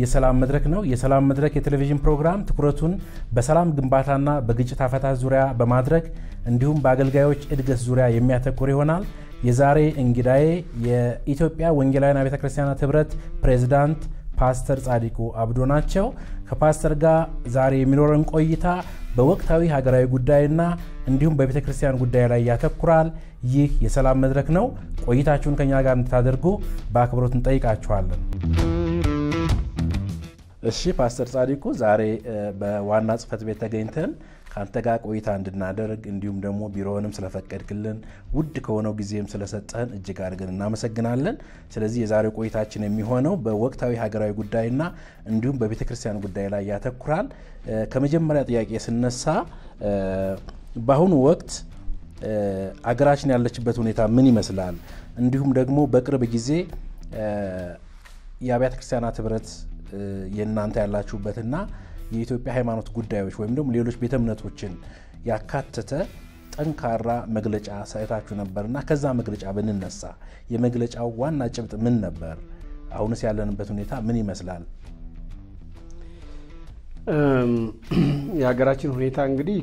የሰላም መድረክ ነው። የሰላም መድረክ የቴሌቪዥን ፕሮግራም ትኩረቱን በሰላም ግንባታና በግጭት አፈታት ዙሪያ በማድረግ እንዲሁም በአገልጋዮች እድገት ዙሪያ የሚያተኩር ይሆናል። የዛሬ እንግዳዬ የኢትዮጵያ ወንጌላውያን ቤተ ክርስቲያናት ህብረት ፕሬዝዳንት ፓስተር ጻዲቁ አብዶ ናቸው። ከፓስተር ጋር ዛሬ የሚኖረን ቆይታ በወቅታዊ ሀገራዊ ጉዳይና እንዲሁም በቤተ ክርስቲያን ጉዳይ ላይ ያተኩራል። ይህ የሰላም መድረክ ነው። ቆይታችሁን ከኛ ጋር እንድታደርጉ በአክብሮት እንጠይቃችኋለን። እሺ ፓስተር ጻዲቁ ዛሬ በዋና ጽፈት ቤት ተገኝተን ካንተ ጋር ቆይታ እንድናደርግ እንዲሁም ደግሞ ቢሮውንም ስለፈቀድክልን ውድ ከሆነው ጊዜም ስለሰጠን እጅግ አድርገን እናመሰግናለን። ስለዚህ የዛሬው ቆይታችን የሚሆነው በወቅታዊ ሀገራዊ ጉዳይና እንዲሁም በቤተ ክርስቲያን ጉዳይ ላይ ያተኩራል። ከመጀመሪያ ጥያቄ ስነሳ በአሁኑ ወቅት አገራችን ያለችበት ሁኔታ ምን ይመስላል? እንዲሁም ደግሞ በቅርብ ጊዜ የአብያተ ክርስቲያናት ህብረት የእናንተ ያላችሁበትና የኢትዮጵያ ሃይማኖት ጉዳዮች ወይም ደግሞ ሌሎች ቤተ እምነቶችን ያካተተ ጠንካራ መግለጫ ሳይታችሁ ነበርና ከዛ መግለጫ ብንነሳ የመግለጫው ዋና ጭብጥ ምን ነበር? አሁንስ ያለንበት ሁኔታ ምን ይመስላል? የሀገራችን ሁኔታ እንግዲህ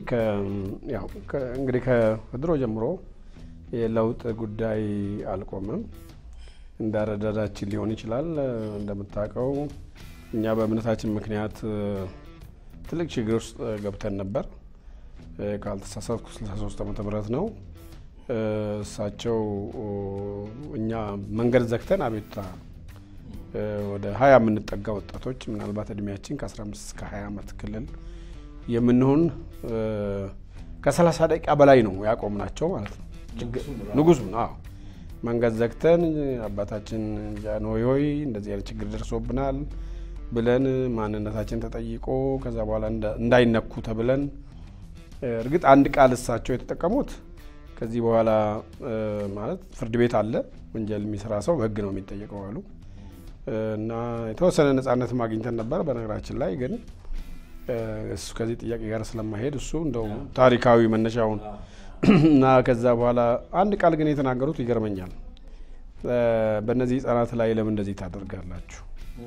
ከድሮ ጀምሮ የለውጥ ጉዳይ አልቆመም። እንዳረዳዳችን ሊሆን ይችላል። እንደምታውቀው እኛ በእምነታችን ምክንያት ትልቅ ችግር ውስጥ ገብተን ነበር። ካልተሳሳትኩ 63 ዓመተ ምህረት ነው። እሳቸው እኛ መንገድ ዘግተን አቤቱታ ወደ 20 የምንጠጋ ወጣቶች ምናልባት እድሜያችን ከ15 እስከ 20 ዓመት ክልል የምንሆን ከ30 ደቂቃ በላይ ነው ያቆምናቸው ማለት ነው። ንጉሱን መንገድ ዘግተን አባታችን ጃንሆይ ሆይ እንደዚህ አይነት ችግር ደርሶብናል ብለን ማንነታችን ተጠይቆ ከዛ በኋላ እንዳይነኩ ተብለን እርግጥ አንድ ቃል እሳቸው የተጠቀሙት ከዚህ በኋላ ማለት ፍርድ ቤት አለ ወንጀል የሚሰራ ሰው በህግ ነው የሚጠየቀው አሉ እና የተወሰነ ነፃነት ማግኘት ነበር። በነገራችን ላይ ግን እሱ ከዚህ ጥያቄ ጋር ስለማይሄድ እሱ እንደው ታሪካዊ መነሻውን እና ከዛ በኋላ አንድ ቃል ግን የተናገሩት ይገርመኛል። በእነዚህ ህፃናት ላይ ለምን እንደዚህ ታደርጋላችሁ?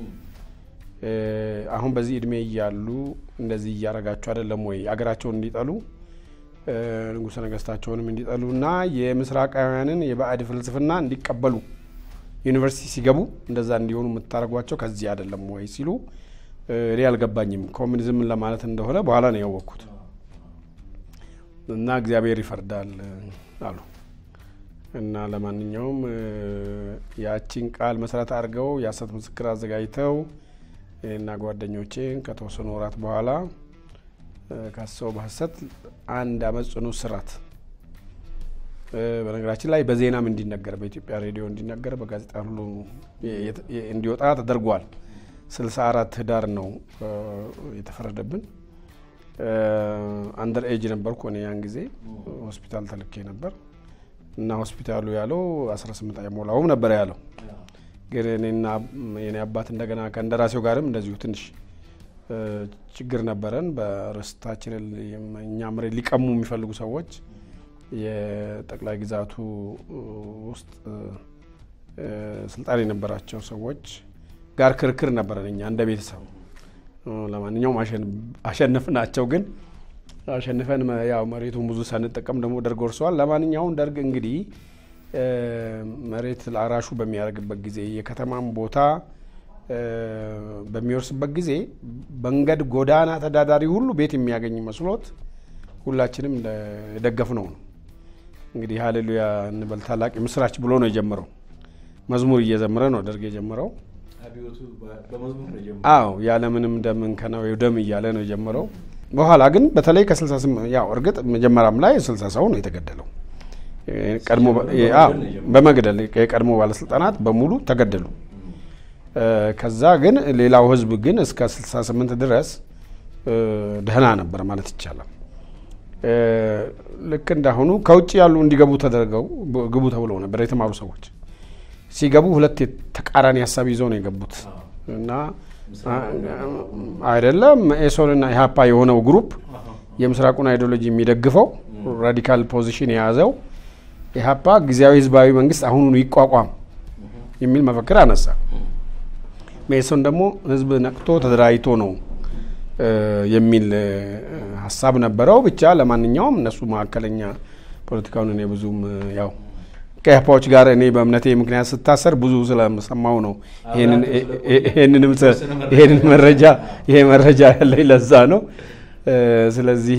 አሁን በዚህ እድሜ ያሉ እንደዚህ ያረጋችሁ አይደለም ወይ? አገራቸውን እንዲጠሉ ንጉሠ ነገስታቸውንም እንዲጠሉና የምስራቃውያንን የባዕድ ፍልስፍና እንዲቀበሉ ዩኒቨርሲቲ ሲገቡ እንደዛ እንዲሆኑ የምታረጓቸው ከዚህ አይደለም ወይ ሲሉ እኔ አልገባኝም። ኮሙኒዝም ለማለት እንደሆነ በኋላ ነው ያወቅኩት። እና እግዚአብሔር ይፈርዳል አሉ እና ለማንኛውም ያቺን ቃል መሰረት አድርገው ያሰት ምስክር አዘጋጅተው እና ጓደኞቼን ከተወሰኑ ወራት በኋላ ካሰው በሐሰት አንድ አመት ጽኑ እስራት በነገራችን ላይ በዜናም እንዲነገር በኢትዮጵያ ሬዲዮ እንዲነገር በጋዜጣ ሁሉ እንዲወጣ ተደርጓል። 64 ህዳር ነው የተፈረደብን። አንደር ኤጅ ነበርኩ እኔ ያን ጊዜ ሆስፒታል ተልኬ ነበር እና ሆስፒታሉ ያለው 18 አይሞላውም ነበር ያለው። ግን እኔና የኔ አባት እንደገና ከእንደራሴው ጋርም እንደዚሁ ትንሽ ችግር ነበረን። በርስታችን እኛ መሬት ሊቀሙ የሚፈልጉ ሰዎች የጠቅላይ ግዛቱ ውስጥ ስልጣን የነበራቸው ሰዎች ጋር ክርክር ነበረን እኛ እንደ ቤተሰብ። ለማንኛውም አሸነፍናቸው። ግን አሸንፈን ያው መሬቱን ብዙ ሳንጠቀም ደግሞ ደርግ ወርሰዋል። ለማንኛውም ደርግ እንግዲህ መሬት ለአራሹ በሚያደርግበት ጊዜ የከተማም ቦታ በሚወርስበት ጊዜ መንገድ ጎዳና ተዳዳሪ ሁሉ ቤት የሚያገኝ መስሎት ሁላችንም ደገፍነው ነው። እንግዲህ ሃሌሉያ እንበል ታላቅ ምስራች ብሎ ነው የጀመረው። መዝሙር እየዘመረ ነው ደርግ የጀመረው። አብዮቱ በመዝሙር ነው የጀመረው። ያለ ምንም ደምን ከናው ደም እያለ ነው የጀመረው። በኋላ ግን በተለይ ከ68 ያው እርግጥ መጀመሪያም ላይ 60 ሰው ነው የተገደለው። ቀድሞ በመግደል የቀድሞ ባለስልጣናት በሙሉ ተገደሉ። ከዛ ግን ሌላው ህዝብ ግን እስከ 68 ድረስ ደህና ነበር ማለት ይቻላል። ልክ እንዳሁኑ ከውጭ ያሉ እንዲገቡ ተደረገው ግቡ ተብለው ነበር የተማሩ ሰዎች። ሲገቡ ሁለት ተቃራኒ ሐሳብ ይዘው ነው የገቡት እና አይደለም ኤሶንና ኢሃፓ የሆነው ግሩፕ የምስራቁን አይዲዮሎጂ የሚደግፈው ራዲካል ፖዚሽን የያዘው ኢሃፓ ጊዜያዊ ህዝባዊ መንግስት አሁኑን ይቋቋም የሚል መፈክር አነሳ። መኢሶን ደግሞ ህዝብ ነቅቶ ተደራጅቶ ነው የሚል ሀሳብ ነበረው። ብቻ ለማንኛውም እነሱ ማዕከለኛ ፖለቲካውን እኔ ብዙም ያው ከኢህአፓዎች ጋር እኔ በእምነቴ ምክንያት ስታሰር ብዙ ስለሰማው ነው ይሄንን መረጃ ያለኝ ለዛ ነው። ስለዚህ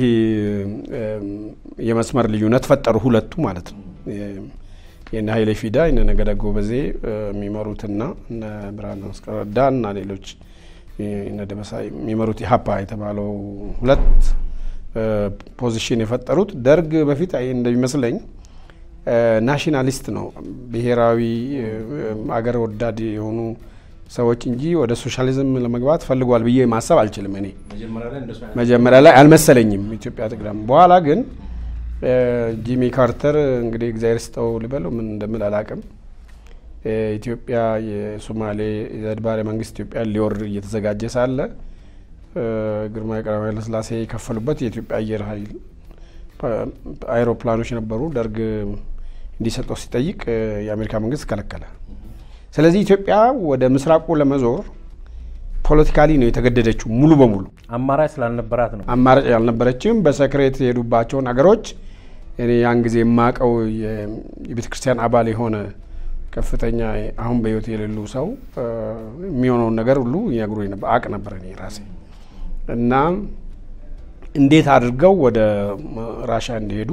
የመስመር ልዩነት ፈጠሩ ሁለቱ ማለት ነው። የነ ኃይሌ ፊዳ የነ ነገደ ጎበዜ የሚመሩትና እነ ብርሃነ መስቀል ረዳና ሌሎች እነ ደመሳይ የሚመሩት ኢህአፓ የተባለው ሁለት ፖዚሽን የፈጠሩት ደርግ በፊት እንደሚመስለኝ ናሽናሊስት ነው፣ ብሔራዊ አገር ወዳድ የሆኑ ሰዎች እንጂ ወደ ሶሻሊዝም ለመግባት ፈልጓል ብዬ ማሰብ አልችልም። እኔ መጀመሪያ ላይ አልመሰለኝም ኢትዮጵያ ትግራም። በኋላ ግን ጂሚ ካርተር እንግዲህ እግዚአብሔር ይስጠው ልበለው ምን እንደምል አላቅም፣ ኢትዮጵያ የሶማሌ የአድባሪ መንግስት ኢትዮጵያ ሊወር እየተዘጋጀ ሳለ ግርማዊ ቀዳማዊ ኃይለ ሥላሴ የከፈሉበት የኢትዮጵያ አየር ኃይል አይሮፕላኖች ነበሩ። ደርግ እንዲሰጠው ሲጠይቅ የአሜሪካ መንግስት ከለከለ። ስለዚህ ኢትዮጵያ ወደ ምስራቁ ለመዞር ፖለቲካሊ ነው የተገደደችው ሙሉ በሙሉ። አማራጭ ስላልነበራት ነው። አማራጭ ያልነበረችም በሰክሬት የሄዱባቸውን አገሮች እኔ ያን ጊዜ የማቀው የቤተክርስቲያን አባል የሆነ ከፍተኛ አሁን በህይወት የሌሉ ሰው የሚሆነውን ነገር ሁሉ ይነግሩኝ ነበር፣ አቅ ነበር እኔ ራሴ። እና እንዴት አድርገው ወደ ራሻ እንዲሄዱ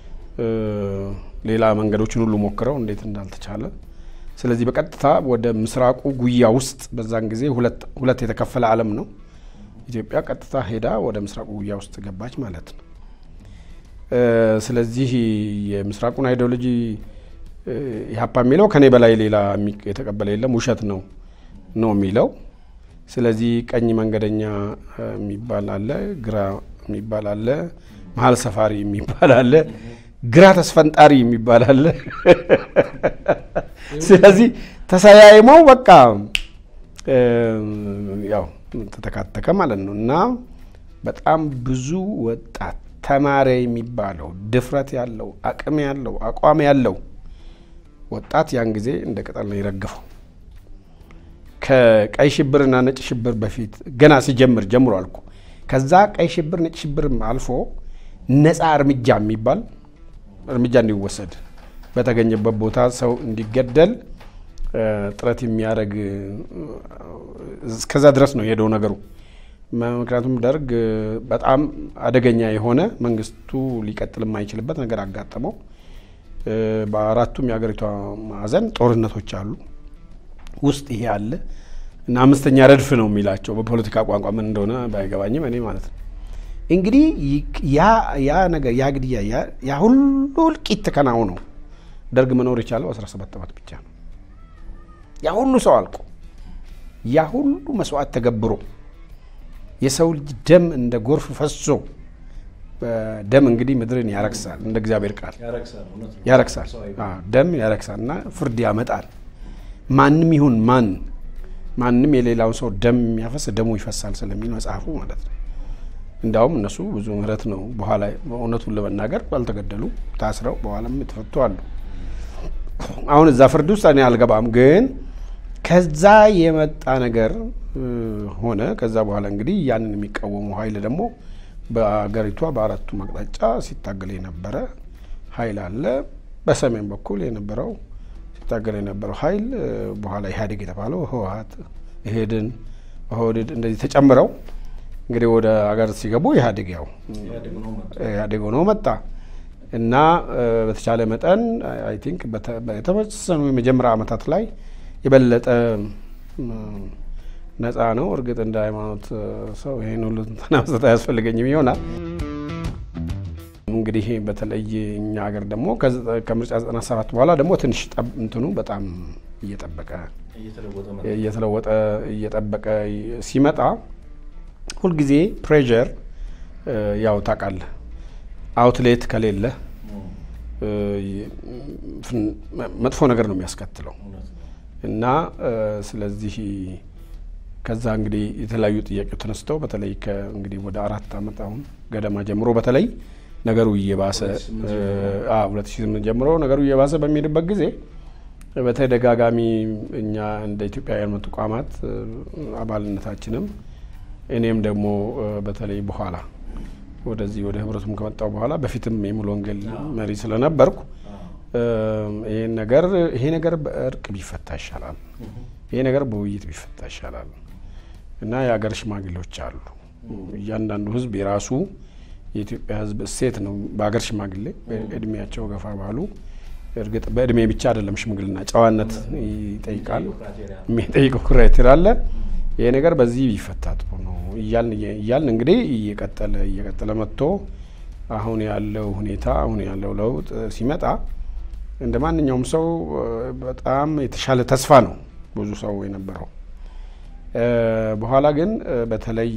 ሌላ መንገዶችን ሁሉ ሞክረው እንዴት እንዳልተቻለ። ስለዚህ በቀጥታ ወደ ምስራቁ ጉያ ውስጥ በዛን ጊዜ ሁለት የተከፈለ ዓለም ነው። ኢትዮጵያ ቀጥታ ሄዳ ወደ ምስራቁ ጉያ ውስጥ ገባች ማለት ነው። ስለዚህ የምስራቁን አይዲዮሎጂ ኢህአፓ የሚለው ከኔ በላይ ሌላ የተቀበለ የለም ውሸት ነው የሚለው። ስለዚህ ቀኝ መንገደኛ የሚባል አለ፣ ግራ የሚባል አለ፣ መሀል ሰፋሪ የሚባል አለ፣ ግራ ተስፈንጣሪ የሚባል አለ። ስለዚህ ተሰያይመው በቃ ያው ተተካተከ ማለት ነው። እና በጣም ብዙ ወጣት ተማሪ የሚባለው ድፍረት ያለው አቅም ያለው አቋም ያለው ወጣት ያን ጊዜ እንደ ቅጠል ነው የረገፈው። ከቀይ ሽብርና ነጭ ሽብር በፊት ገና ሲጀምር ጀምሮ አልኩ። ከዛ ቀይ ሽብር ነጭ ሽብር አልፎ ነፃ እርምጃ የሚባል እርምጃ እንዲወሰድ በተገኘበት ቦታ ሰው እንዲገደል ጥረት የሚያደርግ እስከዛ ድረስ ነው የሄደው ነገሩ። ምክንያቱም ደርግ በጣም አደገኛ የሆነ መንግስቱ ሊቀጥል የማይችልበት ነገር አጋጠመው። በአራቱም የሀገሪቷ ማዕዘን ጦርነቶች አሉ ውስጥ ይሄ አለ እና አምስተኛ ረድፍ ነው የሚላቸው በፖለቲካ ቋንቋ ምን እንደሆነ ባይገባኝም እኔ ማለት ነው። እንግዲህ ያ ነገር ያ ግድያ ያ ሁሉ እልቂት ተከናውኖ ደርግ መኖር የቻለው 17 ዓመት ብቻ ነው። ያ ሁሉ ሰው አልቆ ያ ሁሉ መስዋዕት ተገብሮ የሰው ልጅ ደም እንደ ጎርፍ ፈሶ ደም እንግዲህ ምድርን ያረክሳል፣ እንደ እግዚአብሔር ቃል ያረክሳል። ደም ያረክሳልና ፍርድ ያመጣል። ማንም ይሁን ማንም የሌላውን ሰው ደም የሚያፈስ ደሙ ይፈሳል ስለሚል መጽሐፉ ማለት ነው። እንዳውም እነሱ ብዙ ምህረት ነው በኋላ እውነቱን ለመናገር ባልተገደሉ ታስረው በኋላም ተፈቱ አሉ። አሁን እዛ ፍርድ ውስጥ እኔ አልገባም፣ ግን ከዛ የመጣ ነገር ሆነ። ከዛ በኋላ እንግዲህ ያንን የሚቃወሙ ኃይል ደግሞ በአገሪቷ በአራቱ አቅጣጫ ሲታገል የነበረ ኃይል አለ። በሰሜን በኩል የነበረው ሲታገል የነበረው ኃይል በኋላ ኢህአዴግ የተባለው ህወሓት፣ ኢህዴን፣ ኦህዴድ እንደዚህ ተጨምረው እንግዲህ ወደ አገር ሲገቡ ኢህአዴግ ሆኖ መጣ እና በተቻለ መጠን አይ ቲንክ በተወሰኑ የመጀመሪያ ዓመታት ላይ የበለጠ ነፃ ነው። እርግጥ እንደ ሃይማኖት ሰው ይሄን ሁሉ ተናምሰት አያስፈልገኝም ይሆናል። እንግዲህ በተለይ እኛ ሀገር ደግሞ ከምርጫ 97 በኋላ ደግሞ ትንሽ እንትኑ በጣም እየተለወጠ ሲመጣ ሁልጊዜ ፕሬዠር ያው ታውቃለህ አውትሌት ከሌለ መጥፎ ነገር ነው የሚያስከትለው እና ስለዚህ ከዛ እንግዲህ የተለያዩ ጥያቄዎች ተነስተው በተለይ እንግዲህ ወደ 4 ዓመት አሁን ገደማ ጀምሮ በተለይ ነገሩ እየባሰ 2008 ጀምሮ ነገሩ እየባሰ በሚሄድበት ጊዜ በተደጋጋሚ እኛ እንደ ኢትዮጵያውያን ተቋማት አባልነታችንም እኔም ደግሞ በተለይ በኋላ ወደዚህ ወደ ህብረቱም ከመጣው በኋላ በፊትም የሙሉ ወንጌል መሪ ስለነበርኩ ይሄ ነገር በእርቅ ቢፈታ ይሻላል፣ ይሄ ነገር በውይይት ቢፈታ ይሻላል እና የአገር ሽማግሌዎች አሉ። እያንዳንዱ ህዝብ የራሱ የኢትዮጵያ ህዝብ እሴት ነው። በአገር ሽማግሌ እድሜያቸው ገፋ ባሉ እርግጥ በእድሜ ብቻ አይደለም ሽምግልና ጨዋነት ይጠይቃል፣ የሚጠይቀው ክራይቴሪያ አለ። ይሄ ነገር በዚህ ቢፈታ ጥሩ ነው እያልን እንግዲህ እየቀጠለ መጥቶ አሁን ያለው ሁኔታ አሁን ያለው ለውጥ ሲመጣ እንደ ማንኛውም ሰው በጣም የተሻለ ተስፋ ነው ብዙ ሰው የነበረው። በኋላ ግን በተለይ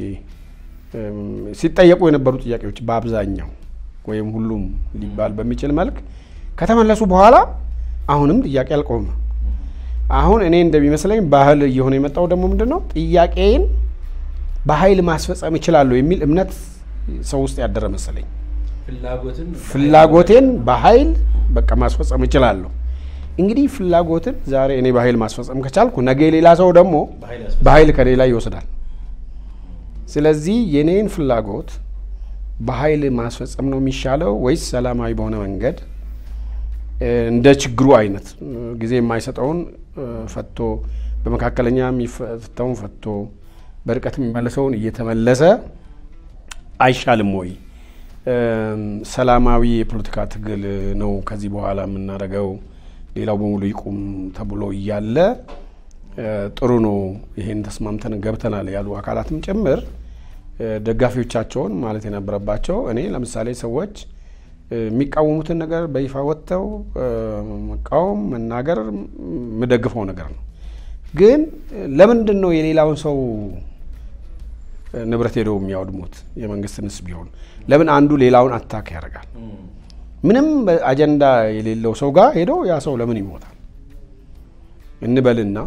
ሲጠየቁ የነበሩ ጥያቄዎች በአብዛኛው ወይም ሁሉም ሊባል በሚችል መልክ ከተመለሱ በኋላ አሁንም ጥያቄ አልቆመም። አሁን እኔ እንደሚመስለኝ ባህል እየሆነ የመጣው ደግሞ ምንድነው ጥያቄን በኃይል ማስፈጸም ይችላል የሚል እምነት ሰው ውስጥ ያደረ መሰለኝ። ፍላጎቴን በኃይል በቃ ማስፈጸም ይችላል። እንግዲህ ፍላጎትን ዛሬ እኔ በኃይል ማስፈጸም ከቻልኩ ነገ ሌላ ሰው ደግሞ በኃይል ከሌላ ይወስዳል። ስለዚህ የኔን ፍላጎት በኃይል ማስፈጸም ነው የሚሻለው ወይስ ሰላማዊ በሆነ መንገድ እንደ ችግሩ አይነት ጊዜ የማይሰጠውን ፈቶ በመካከለኛ የሚፈታውን ፈቶ በርቀት የሚመለሰውን እየተመለሰ አይሻልም ወይ? ሰላማዊ የፖለቲካ ትግል ነው ከዚህ በኋላ የምናደርገው፣ ሌላው በሙሉ ይቁም ተብሎ እያለ ጥሩ ነው ይሄን ተስማምተን ገብተናል ያሉ አካላትም ጭምር ደጋፊዎቻቸውን ማለት የነበረባቸው እኔ ለምሳሌ ሰዎች የሚቃወሙትን ነገር በይፋ ወጥተው መቃወም መናገር መደግፈው ነገር ነው። ግን ለምንድን ነው የሌላውን ሰው ንብረት ሄደው የሚያወድሙት? የመንግስትንስ ቢሆን ለምን አንዱ ሌላውን አታክ ያደርጋል? ምንም አጀንዳ የሌለው ሰው ጋር ሄዶ ያ ሰው ለምን ይሞታል እንበልና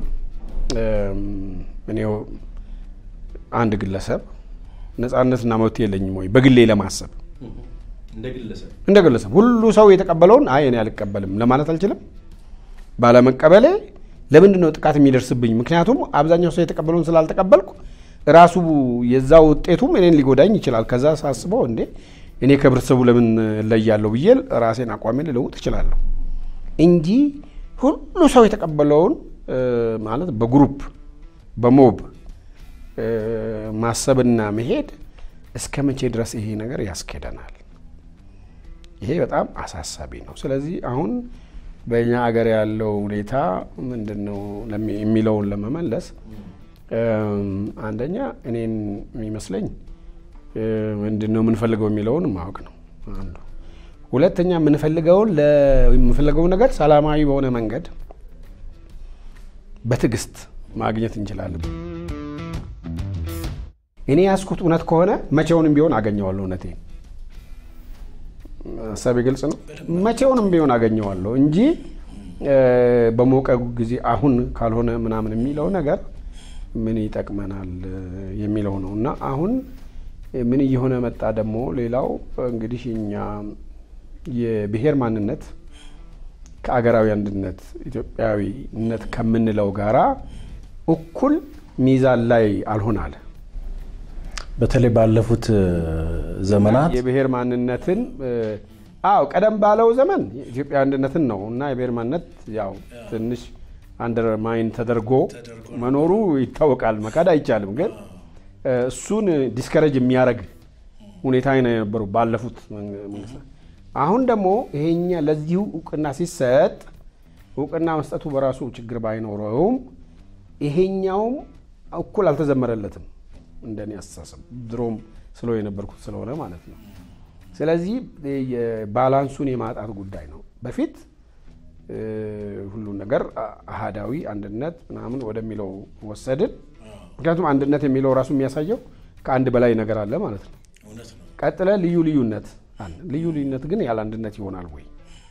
እኔ አንድ ግለሰብ ነፃነትና መብት የለኝም ወይ በግሌ ለማሰብ እንደ ግለሰብ ሁሉ ሰው የተቀበለውን አይ እኔ አልቀበልም ለማለት አልችልም። ባለመቀበሌ ለምንድን ነው ጥቃት የሚደርስብኝ? ምክንያቱም አብዛኛው ሰው የተቀበለውን ስላልተቀበልኩ ራሱ የዛው ውጤቱም እኔን ሊጎዳኝ ይችላል። ከዛ ሳስበው እንዴ እኔ ከህብረተሰቡ ለምን ለያለሁ ብዬ ራሴን አቋሜን ልለውጥ እችላለሁ እንጂ ሁሉ ሰው የተቀበለውን ማለት በግሩፕ በሞብ ማሰብና መሄድ እስከ መቼ ድረስ ይሄ ነገር ያስኬደናል? ይሄ በጣም አሳሳቢ ነው። ስለዚህ አሁን በእኛ ሀገር ያለው ሁኔታ ምንድነው የሚለውን ለመመለስ አንደኛ እኔን የሚመስለኝ ምንድነው የምንፈልገው የሚለውን ማወቅ ነው አንዱ። ሁለተኛ የምንፈልገው ነገር ሰላማዊ በሆነ መንገድ በትዕግስት ማግኘት እንችላለን። እኔ ያስኩት እውነት ከሆነ መቼውንም ቢሆን አገኘዋለሁ። እውነቴን ሀሳቤ ግልጽ ነው። መቼውንም ቢሆን አገኘዋለሁ እንጂ በሞቀ ጊዜ አሁን ካልሆነ ምናምን የሚለው ነገር ምን ይጠቅመናል የሚለው ነው። እና አሁን ምን እየሆነ መጣ ደግሞ ሌላው እንግዲህ እኛ የብሔር ማንነት ከአገራዊ አንድነት ኢትዮጵያዊነት ከምንለው ጋራ እኩል ሚዛን ላይ አልሆናለ። በተለይ ባለፉት ዘመናት የብሔር ማንነትን ቀደም ባለው ዘመን ኢትዮጵያ አንድነትን ነው እና የብሔር ማንነት ያው ትንሽ አንደርማይን ተደርጎ መኖሩ ይታወቃል፣ መካድ አይቻልም። ግን እሱን ዲስከሬጅ የሚያደርግ ሁኔታ ነው የነበረው ባለፉት መንግስታት። አሁን ደግሞ ይሄኛ ለዚሁ እውቅና ሲሰጥ እውቅና መስጠቱ በራሱ ችግር ባይኖረውም ይሄኛውም እኩል አልተዘመረለትም እንደኔ አስተሳሰብ፣ ድሮም ስለ የነበርኩት ስለሆነ ማለት ነው። ስለዚህ ባላንሱን የማጣት ጉዳይ ነው። በፊት ሁሉ ነገር አሃዳዊ አንድነት ምናምን ወደሚለው ወሰድን። ምክንያቱም አንድነት የሚለው ራሱ የሚያሳየው ከአንድ በላይ ነገር አለ ማለት ነው። ቀጥለ ልዩነት አለ። ልዩነት ግን ያለ አንድነት ይሆናል ወይ?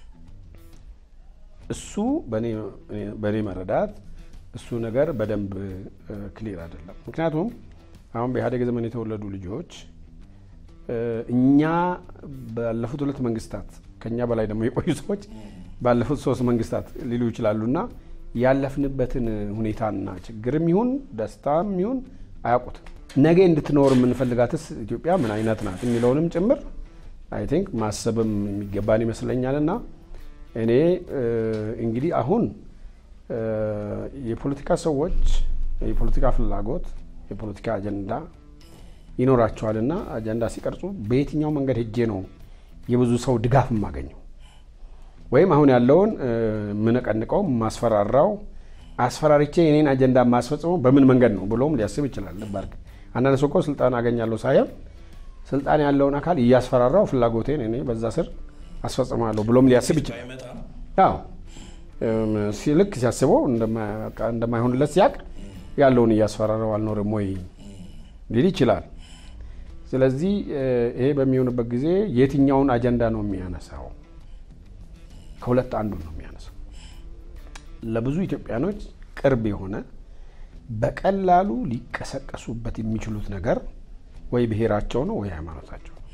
እሱ በኔ መረዳት እሱ ነገር በደንብ ክሊር አይደለም። ምክንያቱም አሁን በኢህአዴግ ዘመን የተወለዱ ልጆች እኛ ባለፉት ሁለት መንግስታት ከኛ በላይ ደግሞ የቆዩ ሰዎች ባለፉት 3 መንግስታት ሊሉ ይችላሉና ያለፍንበትን ሁኔታና ችግርም ይሁን ደስታም ይሁን አያውቁት ነገ እንድትኖር የምንፈልጋትስ ኢትዮጵያ ምን አይነት ናት የሚለውንም ጭምር አይ ቲንክ ማሰብም የሚገባን ይመስለኛልና እኔ እንግዲህ አሁን የፖለቲካ ሰዎች የፖለቲካ ፍላጎት የፖለቲካ አጀንዳ ይኖራቸዋልና አጀንዳ ሲቀርጹ በየትኛው መንገድ ሄጄ ነው የብዙ ሰው ድጋፍ ማገኘው ወይም አሁን ያለውን ምንቀንቀው ማስፈራራው አስፈራሪቼ የኔን አጀንዳ ማስፈጽመው በምን መንገድ ነው ብሎም ሊያስብ ይችላል ባርክ አንዳንድ ሰው ስልጣን አገኛለሁ ሳይሆን ስልጣን ያለውን አካል ያስፈራራው ፍላጎቴን እኔ በዛ ስር አስፈጽማለሁ ብሎም ሊያስብ ይችላል አዎ ሲልክ ሲያስበው እንደማይሆንለት ሲያቅ ያለውን ያስፈራራው አልኖርም ወይ ሊል ይችላል ስለዚህ ይሄ በሚሆንበት ጊዜ የትኛውን አጀንዳ ነው የሚያነሳው ከሁለት አንዱ ነው የሚያነሳው ለብዙ ኢትዮጵያኖች ቅርብ የሆነ በቀላሉ ሊቀሰቀሱበት የሚችሉት ነገር ወይ ብሔራቸው ነው ወይ ሃይማኖታቸው ነው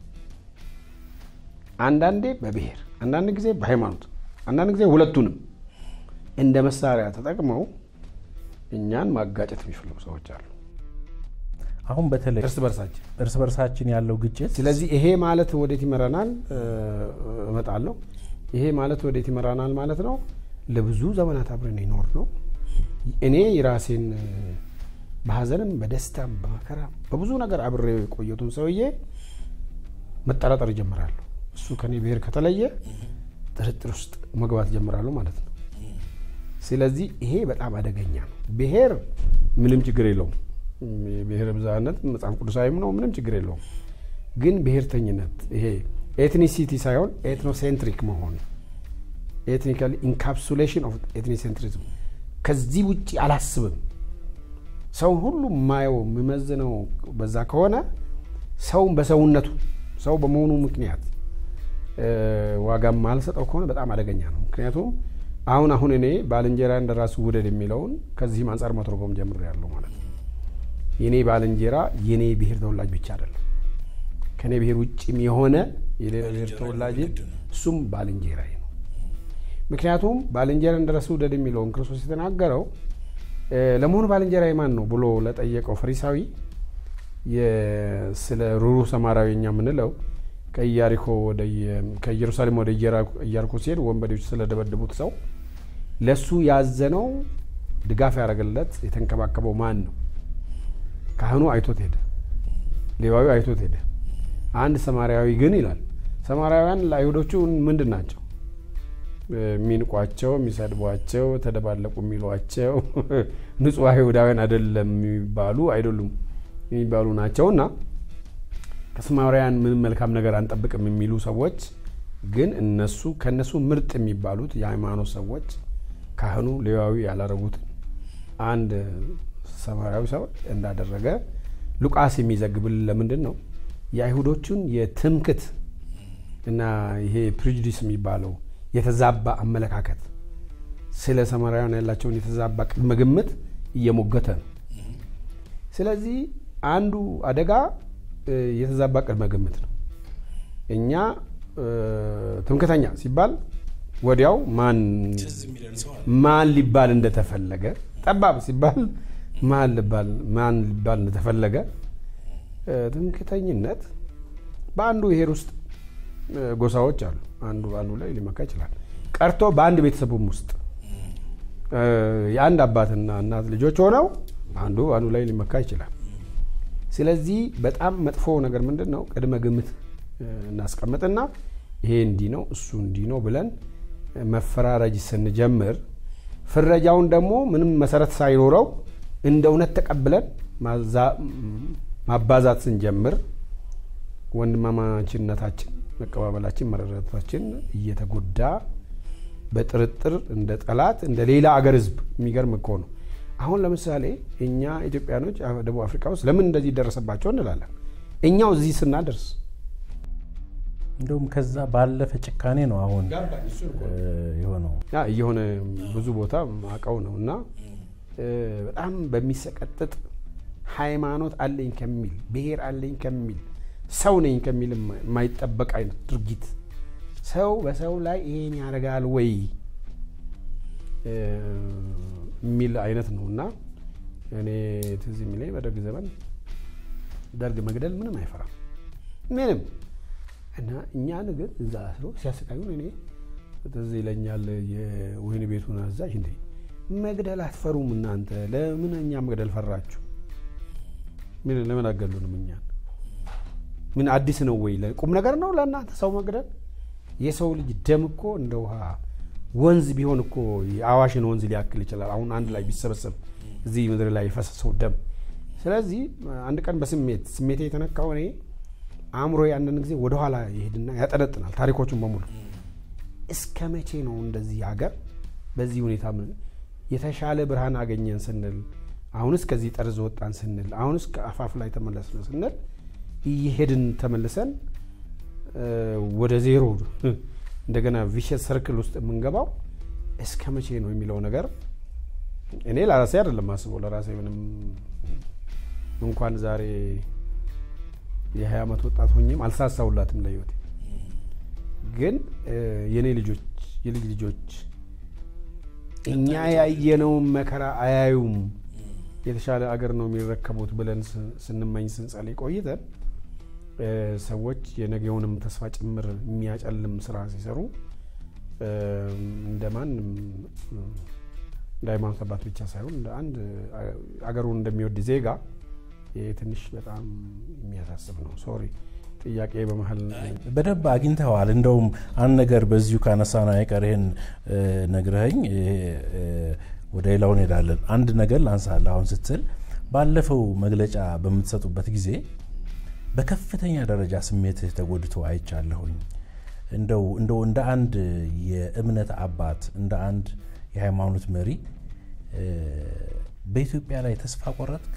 አንዳንዴ በብሔር አንዳንድ ጊዜ በሃይማኖት አንዳንድ ጊዜ ሁለቱንም እንደ መሳሪያ ተጠቅመው እኛን ማጋጨት የሚፈልጉ ሰዎች አሉ አሁን በተለይ እርስ በርሳችን ያለው ግጭት ስለዚህ ይሄ ማለት ወዴት ይመራናል እመጣለሁ ይሄ ማለት ወዴት ይመራናል ማለት ነው ለብዙ ዘመናት አብረን ይኖር ነው እኔ የራሴን በሐዘንም በደስታም በመከራም በብዙ ነገር አብሬ ቆየቱን ሰውዬ መጠራጠር ይጀምራሉ እሱ ከኔ ብሔር ከተለየ ጥርጥር ውስጥ መግባት ይጀምራሉ ማለት ነው ስለዚህ ይሄ በጣም አደገኛ ነው ብሔር ምንም ችግር የለውም ብሔር ብዛነት መጽሐፍ ቅዱሳዊም ነው ምንም ችግር የለውም ግን ብሔርተኝነት ይሄ ኤትኒሲቲ ሳይሆን ኤትኖሴንትሪክ መሆን ኤትኒካል ኢንካፕሱሌሽን ኦፍ ኤትኒሴንትሪዝም ከዚህ ውጪ አላስብም ሰው ሁሉ ማየው የሚመዝነው በዛ ከሆነ ሰው በሰውነቱ ሰው በመሆኑ ምክንያት ዋጋም ማልሰጠው ከሆነ በጣም አደገኛ ነው ምክንያቱም አሁን እኔ ባልንጀራ እንደራሱ ውደድ የሚለውን ከዚህ አንፃር መተርጎም ጀምሬያለሁ ማለት ነው የኔ ባልንጀራ የኔ ብሔር ተወላጅ ብቻ አይደለም ከኔ ብሔር ውጪም የሆነ የሌላ ብሔር ተወላጅ እሱም ባልንጀራዬ ነው ምክንያቱም ባልንጀራ እንደራሱ ውደድ የሚለውን ክርስቶስ የተናገረው ለመሆኑ ባልንጀራዬ ማን ነው ብሎ ለጠየቀው ፈሪሳዊ ስለ ሩሩ ሰማራዊኛ ምንለው ከኢየሩሳሌም ወደ ኢያሪኮ ሲሄድ ወንበዴዎች ስለደበደቡት ሰው ለሱ ያዘነው ድጋፍ ያደረገለት የተንከባከበው ማን ነው ካህኑ አይቶት ሄደ ሌዋዊ አይቶት ሄደ አንድ ሰማራዊ ግን ይላል ሰማራውያን ለአይሁዶቹ ምንድናቸው ሚንቋቸው ሚሰድቧቸው ተደባለቁ የሚሏቸው ንጹህ አይሁዳውያን አይደለም የሚባሉ ናቸውና ከሰማራውያን ምን መልካም ነገር አንጠብቅም የሚሉ ሰዎች ግን ከነሱ ምርጥ የሚባሉት የሃይማኖት ሰዎች ካህኑ ሌዋዊ ያላረጉት አንድ ሰማራዊ ሰው እንዳደረገ ሉቃስ የሚዘግብልን ለምንድን ነው የአይሁዶቹን የትምክት እና ይሄ ፕሪጁዲስ የሚባለው የተዛባ አመለካከት ስለ ሰማራውያን ያላቸውን የተዛባ ቅድመ ግምት እየሞገተ ነው ስለዚህ አንዱ አደጋ የተዛባ ቅድመ ግምት ነው እኛ ትምክተኛ ሲባል ወዲያው ማን ሊባል እንደተፈለገ ጠባብ ሲባል ማን ሊባል እንደተፈለገ ትምክተኝነት በአንዱ ብሔር ውስጥ ጎሳዎች አሉ አንዱ ላይ ሊመካ ይችላል ቀርቶ በአንድ ቤተሰብም ውስጥ የአንድ አባትና እናት ልጆች ሆነው አንዱ ላይ ሊመካ ይችላል ስለዚህ በጣም መጥፎ ነገር ምንድነው ቅድመ ግምት እናስቀምጥና ይሄ እንዲ ነው እሱ እንዲ ነው ብለን መፈራረጅ ስንጀምር ፍረጃውን ደግሞ ምንም መሰረት ሳይኖረው እንደ እውነት ተቀብለን ማባዛት ስንጀምር ወንድማማችነታችን መቀባበላችን መረዳታችን እየተጎዳ በጥርጥር እንደ ጠላት እንደ ሌላ አገር ህዝብ የሚገርም እኮ ነው አሁን ለምሳሌ እኛ ኢትዮጵያኖች ደቡብ አፍሪካ ውስጥ ለምን እንደዚህ ደረሰባቸው እንላለን እኛው እዚህ ስናደርስ እንደውም ከዛ ባለፈ ጭካኔ ነው አሁን የሆነ ብዙ ቦታ ማቀው ነውና በጣም በሚሰቀጥጥ ሃይማኖት አለኝ ከሚል ብሔር አለኝ ከሚል ሰው ነኝ ከሚል የማይጠበቅ አይነት ድርጊት ሰው በሰው ላይ ይሄን ያደርጋል ወይ የሚል አይነት ነውና እኔ ትዝ የሚለኝ በደርግ ዘመን ደርግ መግደል ምንም አይፈራም ምንም እና እኛን ግን እዛ አስሮ ሲያስቃዩን እኔ ትዝ ይለኛል የወህኒ ቤቱን አዛዥ እንዴ መግደል አትፈሩም እናንተ ለምን እኛ መግደል ፈራችሁ ምን ለምን አገሉንም እኛን ምን አዲስ ነው ወይ ቁም ነገር ነው ለእናንተ ሰው መግደል የሰው ልጅ ደም እኮ እንደ ውሃ ወንዝ ቢሆን እኮ የአዋሽን ወንዝ ሊያክል ይችላል አሁን አንድ ላይ ቢሰበሰብ እዚህ ምድር ላይ ፈሰሰው ደም ስለዚህ አንድ ቀን በስሜቴ የተነካው እኔ አእምሮ ያንን ጊዜ ወደ ኋላ ይሄድና ያጠነጥናል ታሪኮቹን በሙሉ እስከመቼ ነው እንደዚህ ሀገር በዚህ ሁኔታ የተሻለ ብርሃን አገኘን ስንል አሁንስ ከዚህ ጠርዝ ወጣን ስንል አሁንስ ከአፋፍ ላይ ተመለስን ስንል ይሄድን ተመልሰን ወደ ዜሮ እንደገና ቪሸስ ሰርክል ውስጥ የምንገባው እስከመቼ ነው የሚለው ነገር እኔ ለራሴ አይደለም ማስበው ለራሴ ምንም እንኳን ዛሬ የ20 ዓመት ወጣት ሆኜም አልሳሳውላትም ለህይወቴ ግን የኔ ልጆች የልጅ ልጆች እኛ ያየነው መከራ አያዩም የተሻለ አገር ነው የሚረከቡት ብለን ስንመኝ ስንጸልይ ቆይተን ሰዎች የነገውንም ተስፋ ጭምር የሚያጨልም ስራ ሲሰሩ እንደማን ዳይማን ተባት ብቻ ሳይሆን አንድ አገሩን እንደሚወድ ዜጋ የትንሽ በጣም የሚያሳስብ ነው ሶሪ ጥያቄ በመሃል በደብ አግኝተዋል እንደውም አንድ ነገር በዚሁ ካነሳና አይቀርህን ነግረኸኝ ወደ ሌላው እንሄዳለን አንድ ነገር ላንሳለ አሁን ስትል ባለፈው መግለጫ በመተሰጡበት ጊዜ በከፍተኛ ደረጃ ስሜትህ ተጎድቶ አይቻለሁኝ እንደው እንደ አንድ የእምነት አባት እንደ አንድ የሃይማኖት መሪ በኢትዮጵያ ላይ ተስፋ ቆረጥክ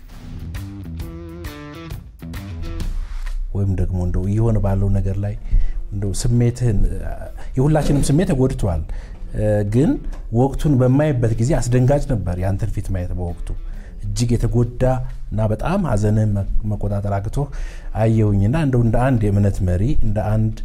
ወይም ደግሞ እንደው ይሆን ባለው ነገር ላይ እንደው ስሜትህን የሁላችንም ስሜት ተጎድቷል ግን ወቅቱን በማይበት ጊዜ አስደንጋጭ ነበር ያንተን ፊት ማየት በወቅቱ እጅግ የተጎዳና በጣም ሐዘንን መቆጣጠር አቅቶ አየውኝና እንደው እንደ አንድ የእምነት መሪ እንደ አንድ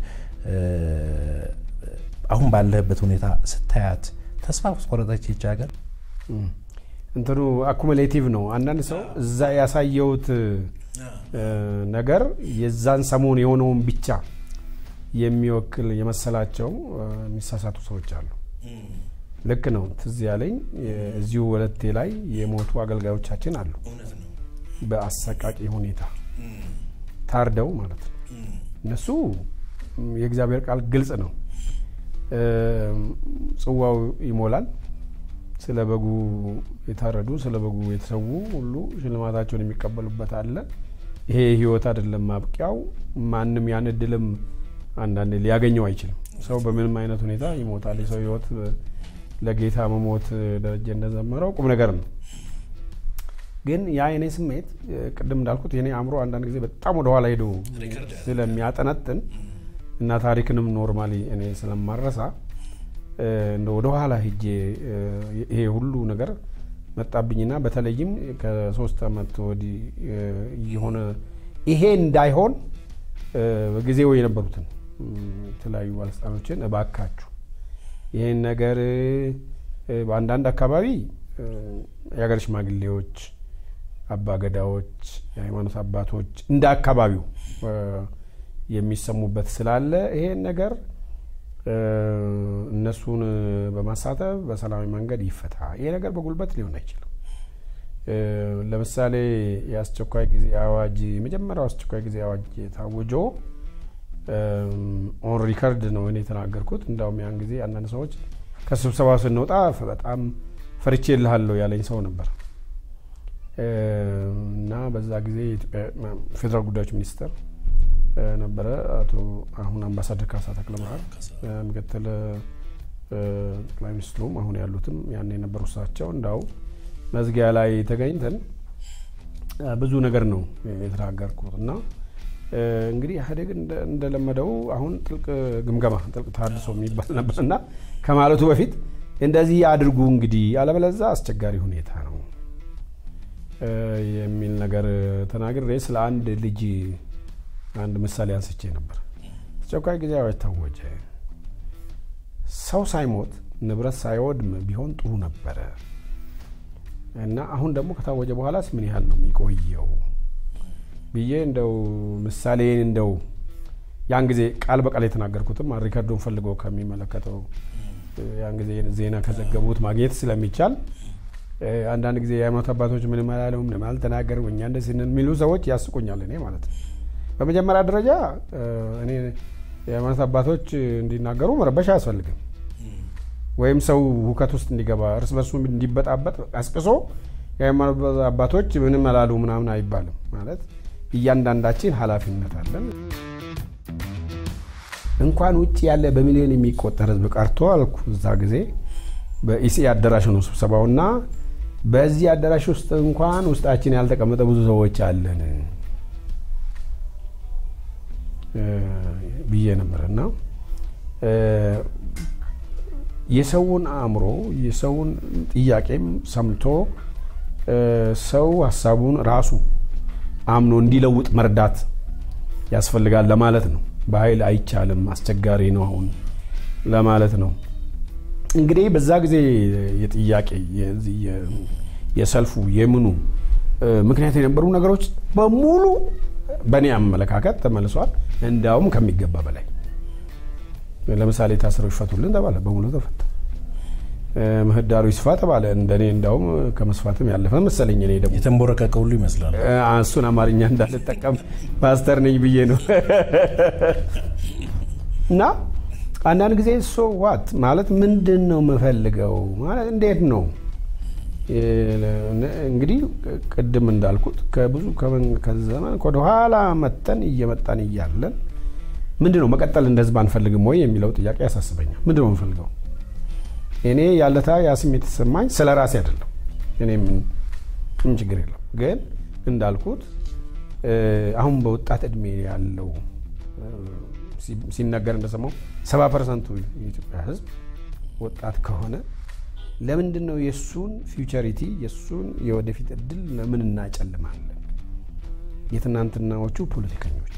አሁን ባለበት ሁኔታ ስታያት ተስፋ ቆረጠች ይቻገር እንትኑ አኩሙሌቲቭ ነው አንዳንድ ሰው እዛ ያሳየውት ነገር የዛን ሰሞን የሆነውን ብቻ የሚወክል የመሰላቸው የሚሳሳቱ ሰዎች አሉ ልክ ነው ትዝ ያለኝ እዚሁ ወለቴ ላይ የሞቱ አገልጋዮቻችን አሉ በአሰቃቂ ሁኔታ ታርደው ማለት ነው እነሱ የእግዚአብሔር ቃል ግልጽ ነው ጽዋው ይሞላል ስለበጉ የታረዱ ስለበጉ የተሰዉ ሁሉ ሽልማታቸውን የሚቀበሉበት አለ ይሄ ህይወት አይደለም ማብቂያው ማንንም ያን እድልም አንዳንዴ ሊያገኘው አይችልም ሰው በምንም አይነት ሁኔታ ይሞታል የሰው ህይወት ለጌታ መሞት ደረጃ እንደዘመረው ቁም ነገር ነው ግን ያ የኔ ስሜት ቅድም እንዳልኩት የኔ አእምሮ አንዳንድ ጊዜ በጣም ወደ ኋላ ሄዶ ስለሚያጠነጥን እና ታሪክንም ኖርማሊ እኔ ስለማረሳ እንደ ወደ ኋላ ሄጄ ይሄ ሁሉ ነገር መጣብኝና በተለይም ከ3 አመት ወዲህ የሆነ ይሄ እንዳይሆን በጊዜው የነበሩትን ተለያዩ ባለስልጣኖችን እባካችሁ ይሄን ነገር በአንዳንድ አካባቢ የሀገር ሽማግሌዎች አባገዳዎች የሃይማኖት አባቶች እንደ አካባቢው የሚሰሙበት ስላለ ይሄን ነገር እነሱን በማሳተፍ በሰላማዊ መንገድ ይፈታ ይሄ ነገር በጉልበት ሊሆን አይችልም ለምሳሌ የአስቸኳይ ጊዜ አዋጅ መጀመሪያው አስቸኳይ ጊዜ አዋጅ ታውጆ ኦን ሪከርድ ነው እኔ ተናገርኩት እንዳውም ያን ጊዜ አንዳንድ ሰዎች ከስብሰባው ስንወጣ በጣም ፈርቼልሃለሁ ያለኝ ሰው ነበር እና በዛ ጊዜ ፌደራል ጉዳዮች ሚኒስተር ነበረ አቶ አሁን አምባሳደር ካሳ ተክለማርያም ምክትል ጠቅላይ ሚኒስትሩም አሁን ያሉትም ያኔ የነበሩ እሳቸው እንዳው መዝጊያ ላይ ተገኝተን ብዙ ነገር ነው የተናገርኩትና እንግዲህ ኢህአዴግ እንደለመደው አሁን ጥልቅ ግምገማ ጥልቅ ታድሶ የሚባል ነበርና ከማለቱ በፊት እንደዚህ ያድርጉ እንግዲህ አለበለዚያ አስቸጋሪ ሁኔታ ነው የሚል ነገር ተናግሬ ስለ አንድ ልጅ አንድ ምሳሌ አንስቼ ነበር አስቸኳይ ጊዜ አዋጅ ታወጀ ሰው ሳይሞት ንብረት ሳይወድም ቢሆን ጥሩ ነበረ እና አሁን ደግሞ ከታወጀ በኋላስ ምን ያህል ነው የሚቆየው ብዬ እንደው ምሳሌን እንደው ያን ጊዜ ቃል በቃል የተናገርኩትም ሪካርዶን ፈልጎ ከሚመለከተው ያን ጊዜ ዜና ከዘገቡት ማግኘት ስለሚቻል አንዳንድ ጊዜ የሃይማኖት አባቶች ምን ማለት ነው ተናገሩ እኛ እንደዚህ የሚሉ ሰዎች ያስቁኛል እኔ ማለት ነው በመጀመሪያ ደረጃ እኔ የሃይማኖት አባቶች እንዲናገሩ መረበሽ አያስፈልግም ወይም ሰው ሁከት ውስጥ እንዲገባ እርስ በርሱ እንዲበጣበጥ አስቀሶ የሃይማኖት አባቶች ምንም አላሉ ምናምን አይባልም ማለት እያንዳንዳችን ኃላፊነት አለን እንኳን ውጪ ያለ በሚሊዮን የሚቆጠር ህዝብ ቀርቶ አልኩ እዛ ጊዜ በኢሲ አዳራሽ ነው ስብሰባውና በዚህ አዳራሽ ውስጥ እንኳን ውስጣችን ያልተቀመጠ ብዙ ሰዎች አለን ብዬ ነበርና የሰውን አእምሮ የሰውን ጥያቄም ሰምቶ ሰው ሐሳቡን ራሱ አምኖ እንዲለውጥ መርዳት ያስፈልጋል ለማለት ነው በኃይል አይቻልም አስቸጋሪ ነው አሁን ለማለት ነው እንግዲህ በዛ ጊዜ የጥያቄ የሰልፉ የምኑ ምክንያት የነበሩ ነገሮች በሙሉ በእኔ አመለካከት ተመልሷል እንዳውም ከሚገባ በላይ ለምሳሌ ታስረው ይፈቱልን ተባለ በሙሉ ተፈታ ምህዳሩ ይስፋ ተባለ እንደኔ እንዳውም ከመስፋትም ያለፈ መሰለኝ እኔ ደግሞ የተንቦረቀቀ ሁሉ ይመስላል እሱን አማርኛ እንዳልጠቀም ፓስተር ነኝ ብዬ ነው እና አንዳንድ ጊዜ ሶ ዋት ማለት ምንድነው መፈልገው ማለት እንዴት ነው እንግዲህ ቀደም እንዳልኩት ከብዙ ከዘመን ወደ ኋላ መተን እየመጣን ይያለን ምንድነው መቀጠል እንደዚህ ባንፈልግም ወይ የሚለው ጥያቄ ያሳስበኛል ምንድነው የምፈልገው እኔ ያለታ ያስሜት ተሰማኝ ስለራሴ አይደለም እኔ ምን ችግር የለም ግን እንዳልኩት አሁን በወጣት እድሜ ያለው ሲነገር እንደሰማው 70% የኢትዮጵያ ህዝብ ወጣት ከሆነ ለምንድነው የሱን ፊውቸሪቲ የሱን የወደፊት እድል ለምን እናጨልማለን የትናንትናዎቹ ፖለቲከኞች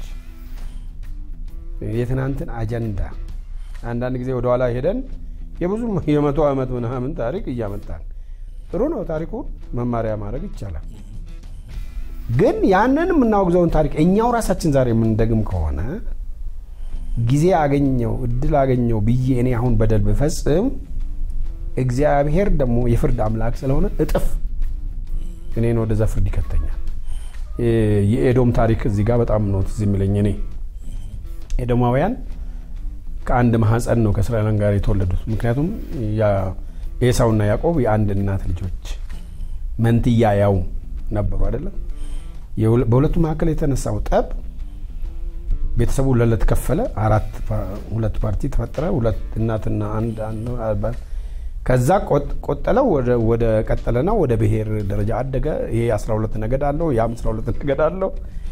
የትናንትን አጀንዳ አንዳንድ ጊዜ ወደ ኋላ ሄደን የብዙ የመቶ ዓመት ምናምን ታሪክ እያመጣን ጥሩ ነው ታሪኩ መማሪያ ማድረግ ይቻላል ግን ያንን ምናውግዘውን ታሪክ እኛው ራሳችን ዛሬ ምንደግም ከሆነ ጊዜ አገኘው እድል አገኘው ብዬ እኔ አሁን በደል በፈጽም እግዚአብሔር ደግሞ የፍርድ አምላክ ስለሆነ እጥፍ እኔን ወደ ዘፍርድ ይከተኛል የኤዶም ታሪክ እዚህ ጋር በጣም ነው ትዝ የሚለኝ እኔ ኤዶማውያን ከአንድ ማህፀን ነው ከእስራኤል ጋር የተወለዱት ምክንያቱም ያ ኤሳውና ያዕቆብ የአንድ እናት ልጆች መንትያ ያው ነበሩ አይደለም በሁለቱ መካከል የተነሳው ጠብ ቤተሰቡ ለለት ከፈለ ሁለት ፓርቲ ተፈጠረ ሁለት እናትና አንድ ከዛ ቆጠለው ወደ ቀጠለና ወደ ብሔር ደረጃ አደገ ይሄ 12 ነገድ አለው ያ 12 ነገድ አለው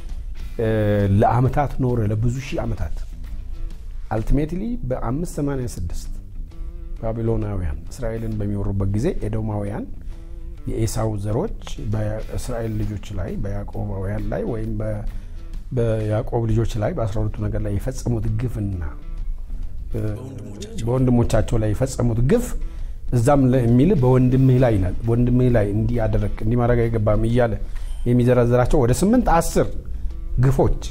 ለአመታት ኖረ ለብዙ ሺህ አመታት አልቲሜትሊ በ586 ባቢሎናውያን እስራኤልን በሚወሩበት ጊዜ ኤዶማውያን የኤሳው ዘሮች በእስራኤል ልጆች ላይ በያዕቆባውያን ላይ ወይም በያዕቆብ ልጆች ላይ በ12ቱ ነገድ ላይ የፈጸሙት ግፍና በወንድሞቻቸው ላይ የፈጸሙት ግፍ እዛም ለሚል በወንድምህ ላይ ይላል ወንድምህ ላይ እንዲያደርክ እንዲማረጋ ይገባም ይያለ የሚዘረዘራቸው ወደ 8-10 ግፎች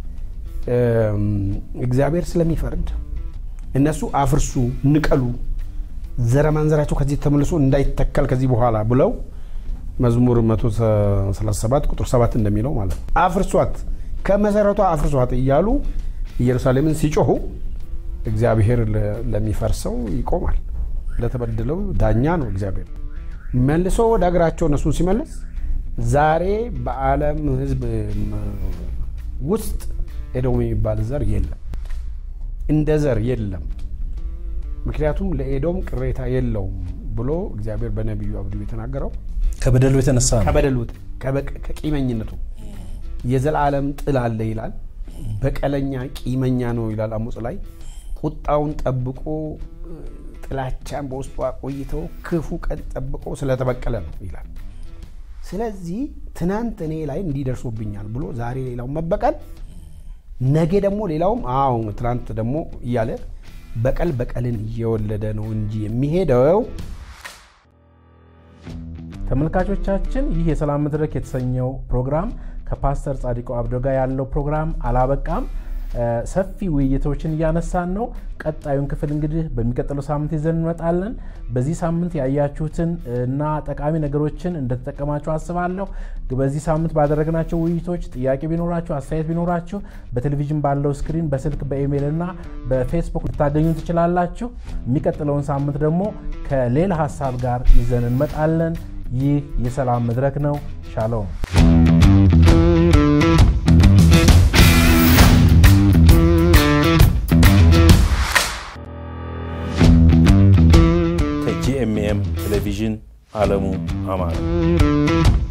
እግዚአብሔር ስለሚፈርድ እነሱ አፍርሱ ንቀሉ ዘረማንዘራቸው ከዚህ ተመልሶ እንዳይተከል ከዚህ በኋላ ብለው መዝሙር 137 ቁጥር 7 እንደሚለው ማለት አፍርሷት ከመሰረቷ አፍርሷት ይያሉ ኢየሩሳሌምን ሲጮሁ እግዚአብሔር ለሚፈርሰው ይቆማል ለተበደለው ዳኛ ነው እግዚአብሔር መልሶ ወደ አገራቸው እነሱን ሲመለስ ዛሬ በዓለም ህዝብ ውስጥ ኤዶም የሚባል ዘር የለም እንደ ዘር የለም ምክንያቱም ለኤዶም ቅሬታ የለውም ብሎ እግዚአብሔር በነቢዩ አብዱ የተናገረው ከበደሉ የተነሳ ከበደሉ ከቂመኝነቱ የዘላለም ጥል አለ ይላል በቀለኛ ቂመኛ ነው ይላል አሞጽ ላይ ቁጣውን ጠብቆ ጥላቻን በውስጡ አቆይቶ ክፉ ቀን ጠብቆ ስለተበቀለ ነው ይላል ስለዚህ ትናንት እኔ ላይ እንዲደርሶብኛል ብሎ ዛሬ ሌላው መበቀል ነገ ደግሞ ሌላውም ትናንት ደግሞ ይያለ በቀልን እየወለደ ነው እንጂ የሚሄደው። ተመልካቾቻችን ይህ የሰላም መድረክ የተሰኘው ፕሮግራም ከፓስተር ጻድቁ አብዶ ጋር ያለው ፕሮግራም አላበቃም። ሰፊ ውይይቶችን ያነሳን ነው። ቀጣዩን ክፍል እንግዲህ በሚቀጥለው ሳምንት ይዘን እንመጣለን። በዚህ ሳምንት ያያችሁትን እና ጠቃሚ ነገሮችን እንደተጠቀማችሁ አስባለሁ። በዚህ ሳምንት ባደረግናቸው ውይይቶች ጥያቄ ቢኖራችሁ አስተያየት ቢኖራችሁ በቴሌቪዥን ባለው ስክሪን በስልክ በኢሜል እና በፌስቡክ ልታገኙ ትችላላችሁ። የሚቀጥለውን ሳምንት ደግሞ ከሌላ ሐሳብ ጋር ይዘን እንመጣለን። ይህ የሰላም መድረክ ነው። ሻሎም። ከጂኤምኤም ቴሌቪዥን ዓለሙ አማረ